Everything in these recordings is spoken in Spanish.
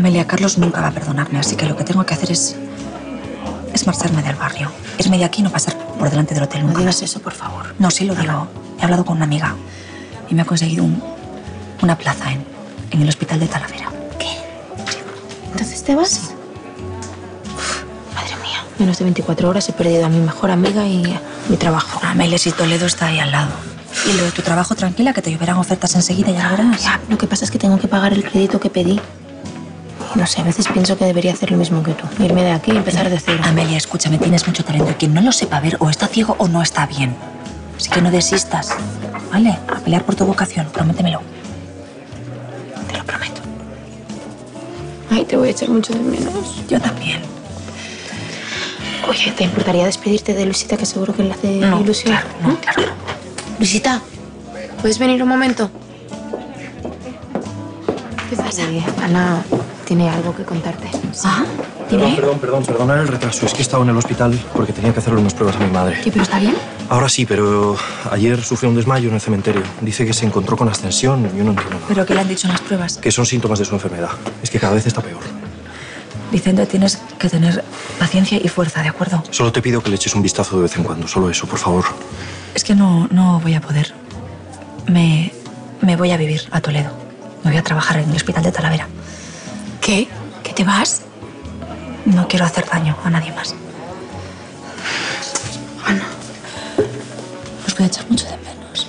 Amelia, Carlos nunca va a perdonarme, así que lo que tengo que hacer es marcharme del barrio. Irme de aquí y no pasar por delante del hotel nunca. No digas eso, por favor. No, sí lo digo. He hablado con una amiga y me ha conseguido una plaza en el hospital de Talavera. ¿Qué? ¿Entonces te vas? Sí. Madre mía, menos de 24 horas he perdido a mi mejor amiga y a mi trabajo. Amelia, si Toledo está ahí al lado. Y lo de tu trabajo, tranquila, que te lloverán ofertas enseguida, ya lo verás. Ya, lo que pasa es que tengo que pagar el crédito que pedí. No sé, a veces pienso que debería hacer lo mismo que tú. Irme de aquí y empezar de cero. Amelia, escúchame, tienes mucho talento. Quien no lo sepa ver o está ciego o no está bien. Así que no desistas, ¿vale? A pelear por tu vocación, prométemelo. Te lo prometo. Ay, te voy a echar mucho de menos. Yo también. Oye, ¿te importaría despedirte de Luisita, que seguro que le hace ilusión? Claro, no, claro. Luisita, ¿puedes venir un momento? ¿Qué pasa? Ana tiene algo que contarte. Ah, dime. Perdona el retraso. Es que he estado en el hospital porque tenía que hacerle unas pruebas a mi madre. ¿Qué, pero está bien? Ahora sí, pero ayer sufrió un desmayo en el cementerio. Dice que se encontró con ascensión y yo no entiendo nada. ¿Pero qué le han dicho en las pruebas? Que son síntomas de su enfermedad. Es que cada vez está peor. Vicente, tienes que tener paciencia y fuerza, ¿de acuerdo? Solo te pido que le eches un vistazo de vez en cuando. Solo eso, por favor. Es que no voy a poder. Me voy a vivir a Toledo. Me voy a trabajar en el hospital de Talavera. ¿Qué? ¿Que te vas? No quiero hacer daño a nadie más. Ana. Os voy a echar mucho de menos.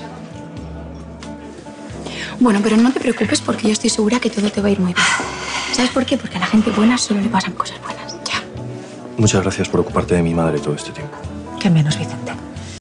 Bueno, pero no te preocupes porque yo estoy segura que todo te va a ir muy bien. ¿Sabes por qué? Porque a la gente buena solo le pasan cosas buenas. Ya. Muchas gracias por ocuparte de mi madre todo este tiempo. ¿Qué menos, Vicente?